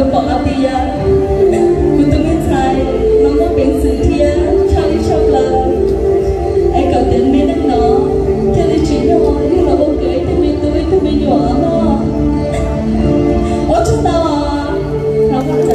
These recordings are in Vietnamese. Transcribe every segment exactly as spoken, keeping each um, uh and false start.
บอกอาตียาคุณตุ้งให้ใจน้องต้องเป็นสื่อเทียชอบที่ชอบเราไอ้เก่าเดินไม่นั่งเนาะแค่ได้จีนหัวนี่เราบอกเกยทำไมตัวทำไมหยวนเนาะโอ้ชุดตาเราเข้าใจ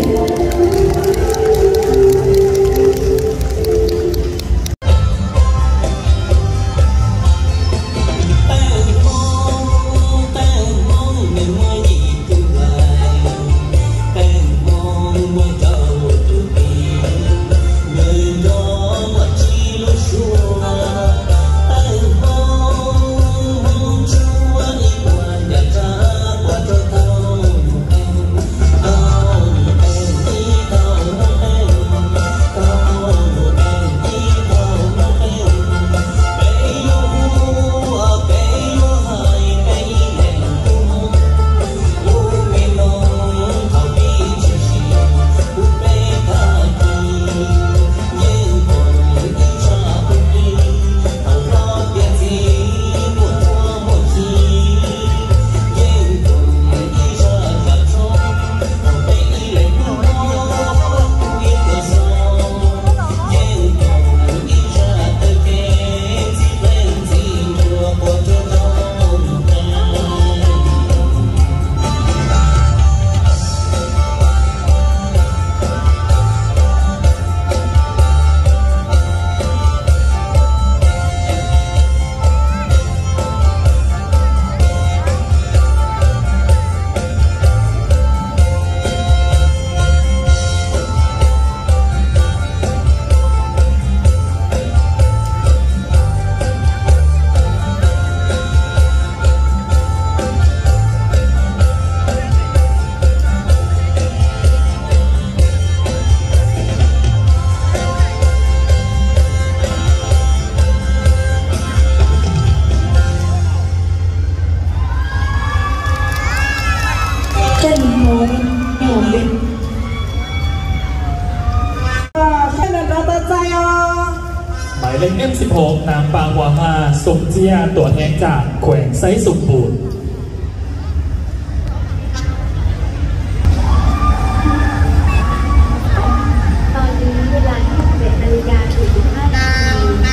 หมายเลข เอ็ม สิบหก นางปางวามาสุขเจียตัวแทนจากแขวงไซสุขบูรณ์ตอนนี้เวลาที่สิบเอ็ดนาฬิกาสี่สิบห้านาที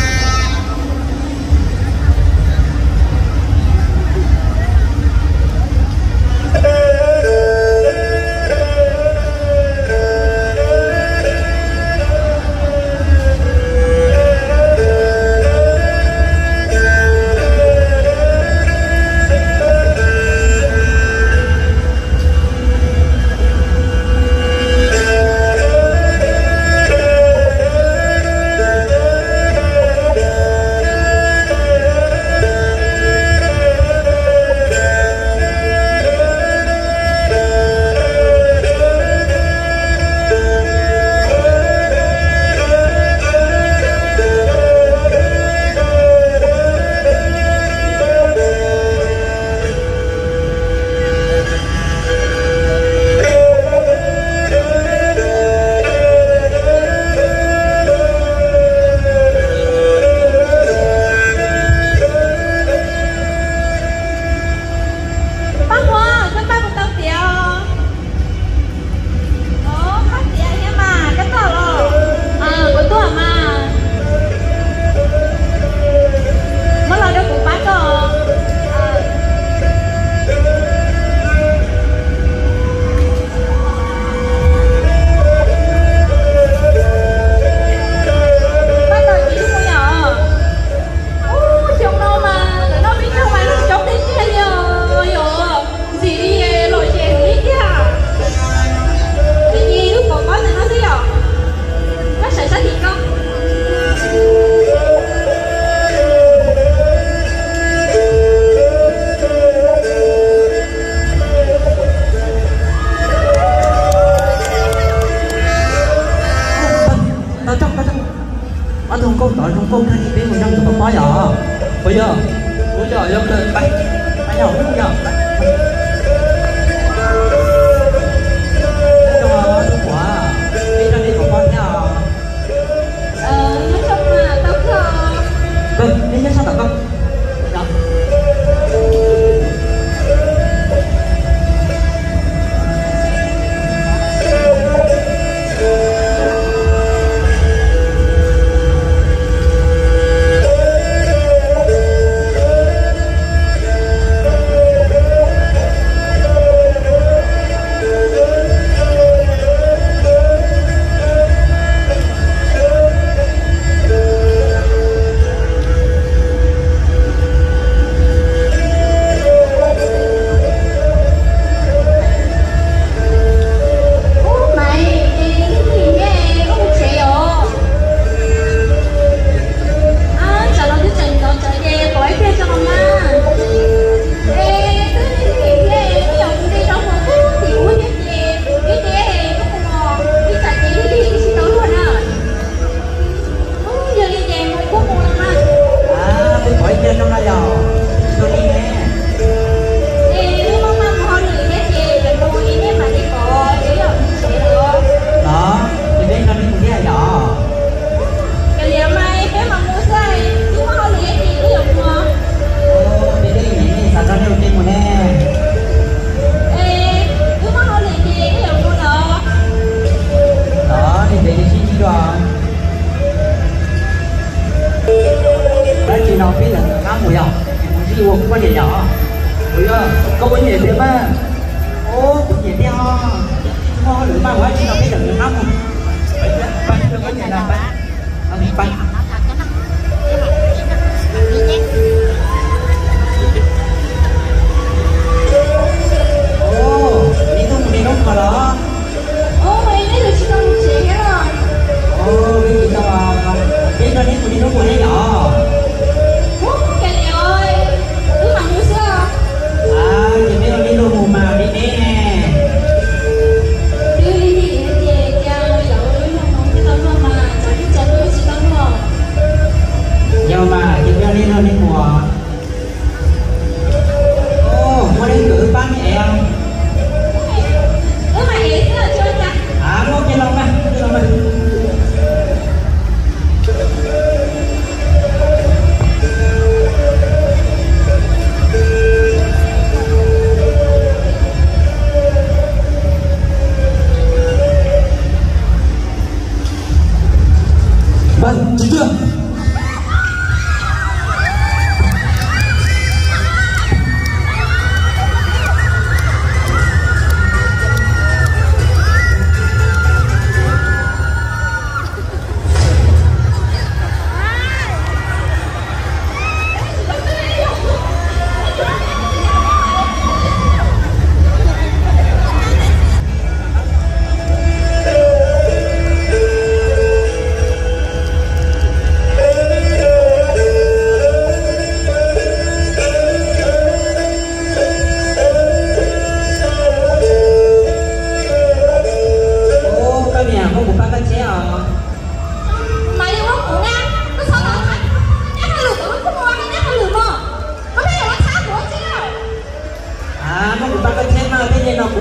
không thân đi bên một trăm chục bao giờ bây giờ bây giờ giờ lên bay bay nhau không nhở cho nó quá đi ra đi của con nhở ờ nói chung là tao không vâng đi sao tao không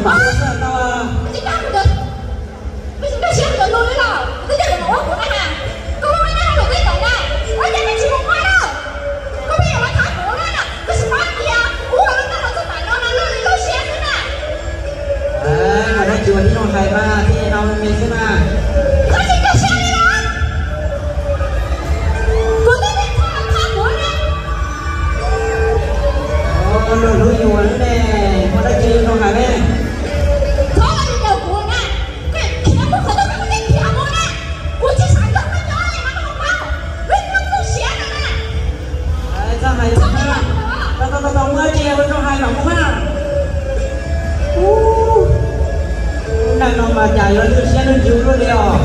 bảo sao tao Chị cao được Bây giờ chị được luôn đấy nào Tôi nhận được một của anh à Cô không biết được cái tổng này Ôi chị chị không qua đâu Cô bây giờ nó thả cổ lên à Cái gì phát gì à Ủa nó nó nó phải nó nó nó nó xe nữa nè à nó chùa đi nó hay mà thì nó mình xem mà Có gì cái xe đi đó Cô tôi biết thả thả cổ lên ồ nó nuôi nhiều nữa nè con đã chơi nó hay nè Thôi là đi đầu của nè Cái khi nó muốn khởi tôi không biết thì hả nè Ủa chứ sản xuất nó nhỏ này mà nó không bao Biết nó nó xe nữa nè sao hay Thôi đi mà đầu của tao tao tao tao mới chơi với nó hay mà không ha đang nó mà chạy nó đưa xe nó chịu luôn đi à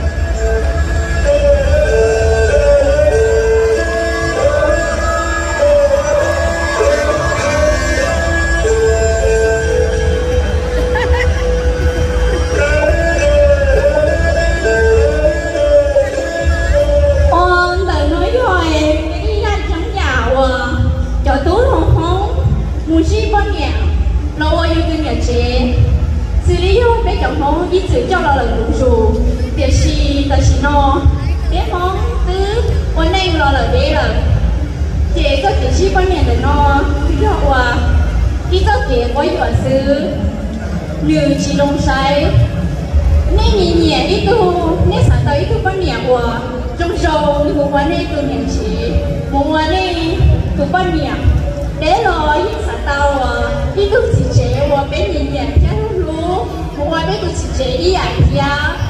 Ôn tự nói rồi cái đi ra chẳng giàu à cho túi hồng hồng muốn chi bao nhiêu lâu yêu thương nhà trẻ xử lý yêu bé chồng hồng ít chữ cho là lần đúng dù việc gì ta chỉ nó bé hồng cứ ôn này lo là bé là trẻ có việc chi bao nhiêu để nó cứ học à đi cho trẻ có hiệu sư như chỉ đông say nên nhẹ nhẹ ít tu nên sản tới tu bao nhiêu của trong sâu thì cũng quan hệ tu nhận chỉ một quan hệ tu bao nhiêu để rồi ít sản tàu ít tu chỉ chế và bé nhẹ nhẹ theo lú một quan hệ tu chỉ chế ít ảnh kia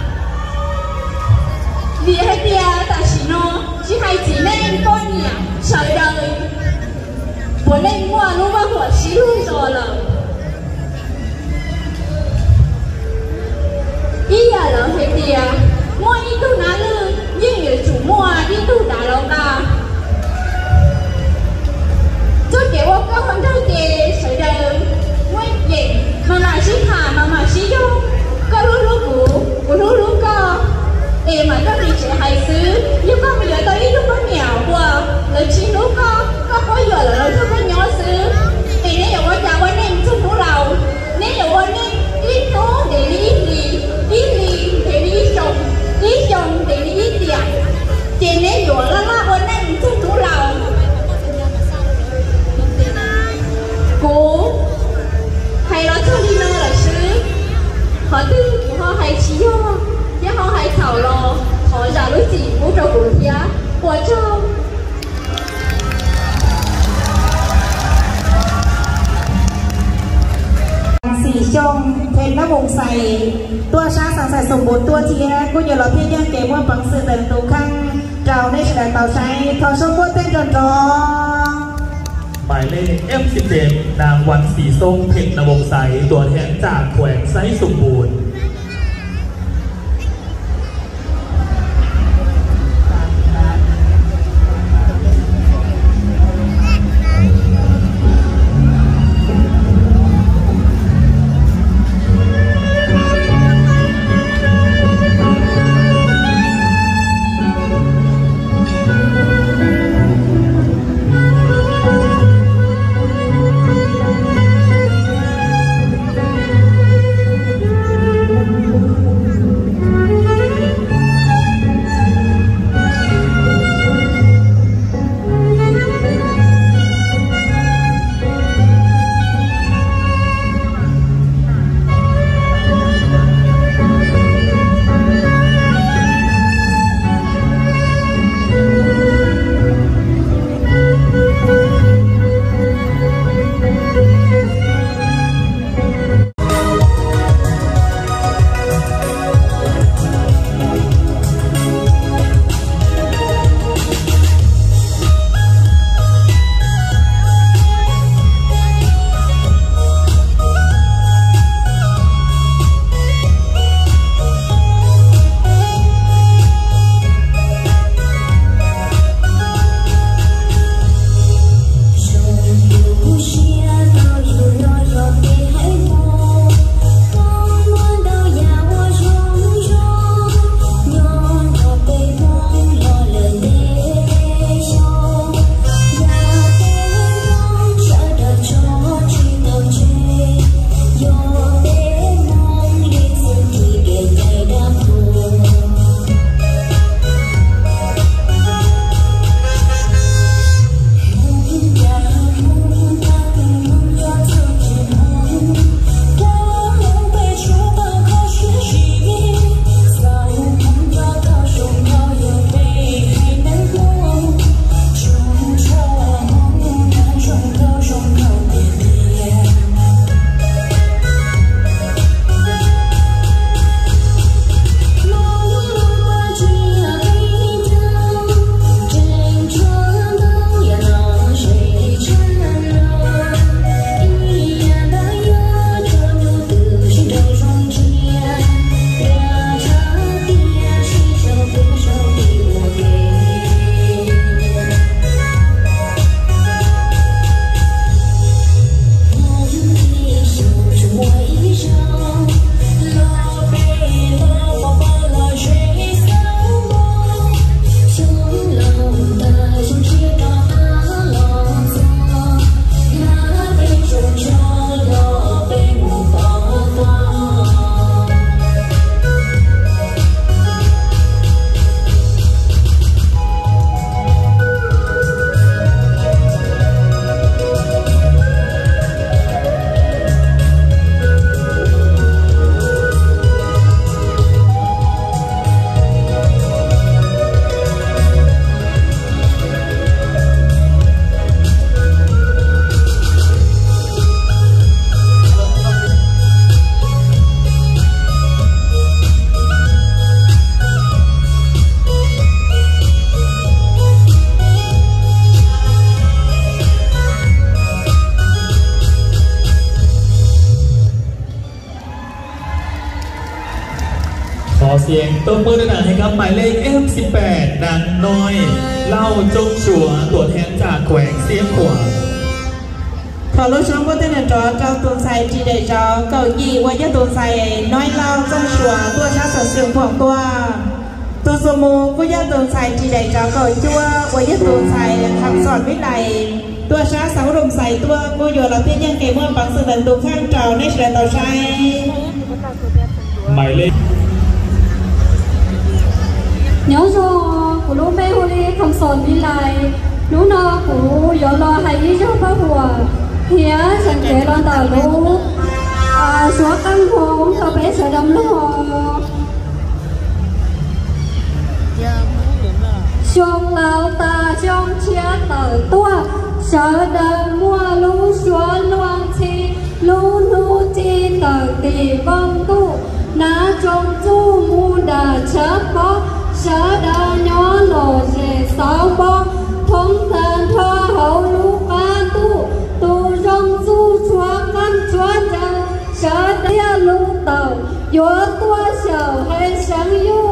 vì hai tia ta chỉ nó chỉ hai chỉ nên bao nhiêu trời đời bữa nay mua lúc bao của xí luôn rồi là ý là lỡ hay tia mua đi tu ná lư nhưng người chủ mua đi tu đá lâu ta cho kiểu qua các con trai kề sợi đời nguyên dịch mà mà xí thả mà mà xí vô có lúc lúc cũ của lúc lúc co em mà các đi trẻ hay xứ nhưng con bây giờ tao ít lúc có nghèo qua lời chi lúc co có có giờ là lời có nhỏ xứ thì nếu giờ qua chào qua nên chung đủ lầu nếu giờ qua nên ít tố để ít gì ít gì để ít chồng ít chồng để ít tiền tiền nếu dụ lắm á qua nên chung đủ lầu cố hay là cho đi nơi là xứ họ tư của họ hay chỉ ho chứ họ hay thảo lò họ giả đối gì bố trâu của kia của trâu สีชงเพนน้ำวงใส่ตัวช้าสังใส่สมบูรณ์ตัวเทียกูอย่าหลอกเพี้ยนเกมว่าปังสื่อแต่ตัวข้างเก่าในฉลาดเต่าใช้ทอชมพูเต้นจนรอหมายเลข เอ็ม สิบเจ็ด นางวันสีส้มเพ็ญนวงศ์ใสตัวแทนจากแขวงไซสมบูรณ์อเสียงตบมือหน่อยให้กับหมายเลข เอฟ สิบแปด นางน้อยเล่าจงชัวตัวแทนจากแขวงเสียงขวาขอรู้ช่องว่าเต้นจอเจ้าตัวใส่จีเดจอเก่ายี่ว่าจะตัวใส่น้อยเล่าจงชัวตัวชาสันเสียงของตัวตัวสมูก็จะตัวใส่จีเดจอเก่าจั่วว่าจะตัวใส่คำสอนวิไลตัวชาสังรมใส่ตัวกูอยู่เราเพียงยังเกมว่าปังสื่อตัวข้างเจ้าในเฉลยต่อใช้หมายเลข nhớ cho của lũ mê hồ ly không sòn đi lại lũ nó của yếu lo hay đi cho bác hùa hía chẳng kể lo tờ lũ à xóa căng hồn cho bé sợ đâm lũ xong lao ta xong chia tờ tua sợ đời mua lũ xóa loan chi lũ lũ chi tờ tì vong tu ná trong chu mu đà chớp bó sợ đa nhỏ lò rề sáu bó thông thần thoa hậu lũ ca tu tu rong du chua căn chua chân sợ đia lũ tàu dùa tua sầu hay sáng yu